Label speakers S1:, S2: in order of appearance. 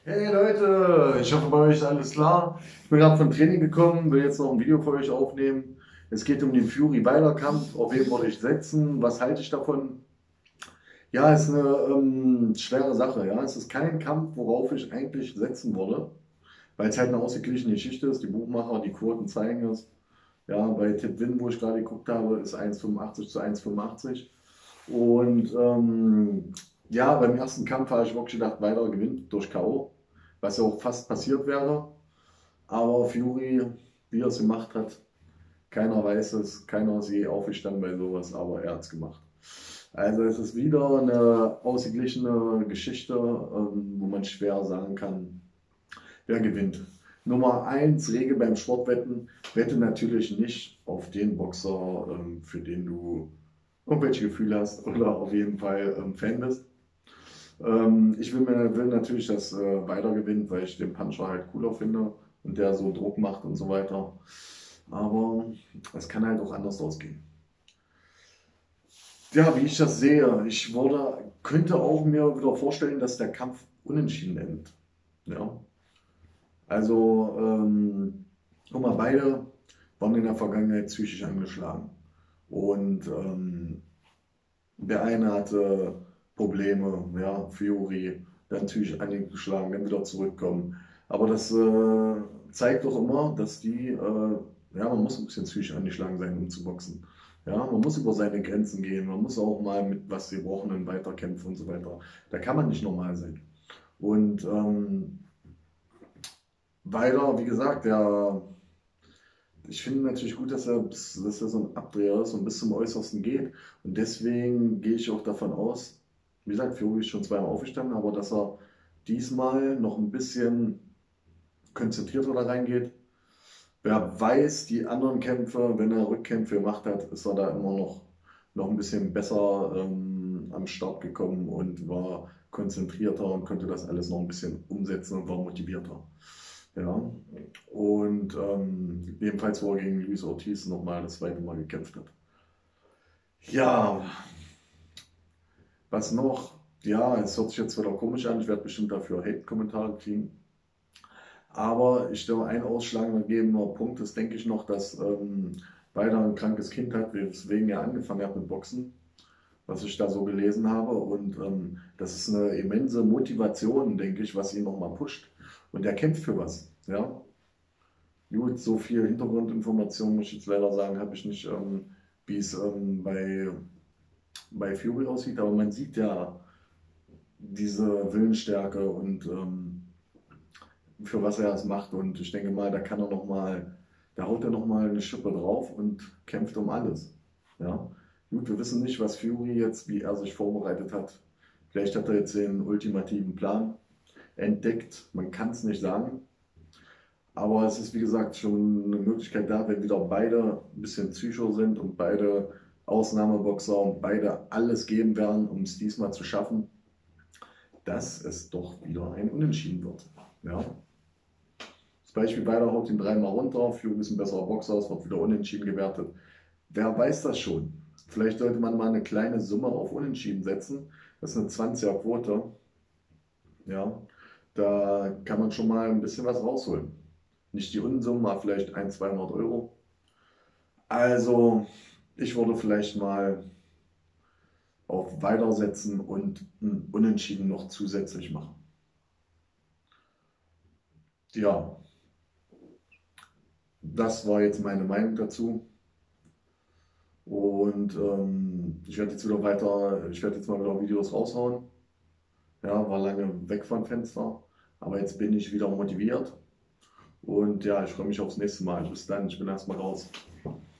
S1: Hey Leute, ich hoffe bei euch ist alles klar. Ich bin gerade vom Training gekommen, will jetzt noch ein Video für euch aufnehmen. Es geht um den Fury-Wilder-Kampf. Auf wen wollte ich setzen? Was halte ich davon? Ja, ist eine schwere Sache. Ja, es ist kein Kampf, worauf ich eigentlich setzen würde, weil es halt eine ausgeglichene Geschichte ist. Die Buchmacher, die Quoten zeigen es. Ja, bei Tipwin, wo ich gerade geguckt habe, ist 1,85 zu 1,85. Und ja, beim ersten Kampf habe ich wirklich gedacht, Wilder gewinnt durch K.O., was ja auch fast passiert wäre. Aber Fury, wie er es gemacht hat, keiner weiß es, keiner ist je aufgestanden bei sowas, aber er hat es gemacht. Also es ist wieder eine ausgeglichene Geschichte, wo man schwer sagen kann, wer gewinnt. Nummer eins Regel beim Sportwetten, wette natürlich nicht auf den Boxer, für den du irgendwelche Gefühle hast oder auf jeden Fall Fan bist. Ich will natürlich, dass Wilder gewinnt, weil ich den Puncher halt cooler finde und der so Druck macht und so weiter. Aber es kann halt auch anders ausgehen. Ja, wie ich das sehe, könnte auch mir wieder vorstellen, dass der Kampf unentschieden endet. Ja, also, guck mal, beide waren in der Vergangenheit psychisch angeschlagen. Und der eine hatte Probleme, ja, Fury, dann psychisch angeschlagen, dann wieder zurückkommen. Aber das zeigt doch immer, dass ja, man muss ein bisschen psychisch angeschlagen sein, um zu boxen. Ja, man muss über seine Grenzen gehen, man muss auch mal mit was Gebrochenen weiterkämpfen und so weiter. Da kann man nicht normal sein. Und Weiler, wie gesagt, ich finde natürlich gut, dass er so ein Abdreher ist und bis zum Äußersten geht. Und deswegen gehe ich auch davon aus, wie gesagt, Fury ist schon zweimal aufgestanden, aber dass er diesmal noch ein bisschen konzentrierter da reingeht. Wer weiß, die anderen Kämpfe, wenn er Rückkämpfe gemacht hat, ist er da immer noch ein bisschen besser am Start gekommen und war konzentrierter und konnte das alles noch ein bisschen umsetzen und war motivierter. Ja, und ebenfalls, wo er gegen Luis Ortiz nochmal das zweite Mal gekämpft hat. Ja, was noch? Ja, es hört sich jetzt wieder komisch an. Ich werde bestimmt dafür Hate-Kommentare kriegen. Aber ich stelle einen ausschlaggebender Punkt, das denke ich noch, dass Weiler ein krankes Kind hat, weswegen er angefangen hat mit Boxen, was ich da so gelesen habe. Und das ist eine immense Motivation, denke ich, was ihn nochmal pusht. Und er kämpft für was. Ja, gut, so viel Hintergrundinformationen muss ich jetzt leider sagen, habe ich nicht, wie es bei Fury aussieht. Aber man sieht ja diese Willensstärke und für was er es macht. Und ich denke mal, da haut er nochmal eine Schippe drauf und kämpft um alles. Ja, gut, wir wissen nicht, was Fury jetzt, wie er sich vorbereitet hat. Vielleicht hat er jetzt den ultimativen Plan entdeckt. Man kann es nicht sagen. Aber es ist, wie gesagt, schon eine Möglichkeit da, wenn wieder beide ein bisschen Psycho sind und beide Ausnahmeboxer und beide alles geben werden, um es diesmal zu schaffen, dass es doch wieder ein Unentschieden wird. Ja. Das Beispiel, beide haut ihn dreimal runter, Fury ist ein besserer Boxer, es wird wieder unentschieden gewertet. Wer weiß das schon? Vielleicht sollte man mal eine kleine Summe auf Unentschieden setzen. Das ist eine 20er-Quote. Ja, da kann man schon mal ein bisschen was rausholen. Nicht die Unsumme, mal vielleicht 100, 200 Euro. Also, ich würde vielleicht mal auf Weitersetzen und ein Unentschieden noch zusätzlich machen. Ja, das war jetzt meine Meinung dazu. Und ich werde jetzt mal wieder Videos raushauen. Ja, war lange weg vom Fenster, aber jetzt bin ich wieder motiviert. Und ja, ich freue mich aufs nächste Mal. Bis dann, ich bin erstmal raus.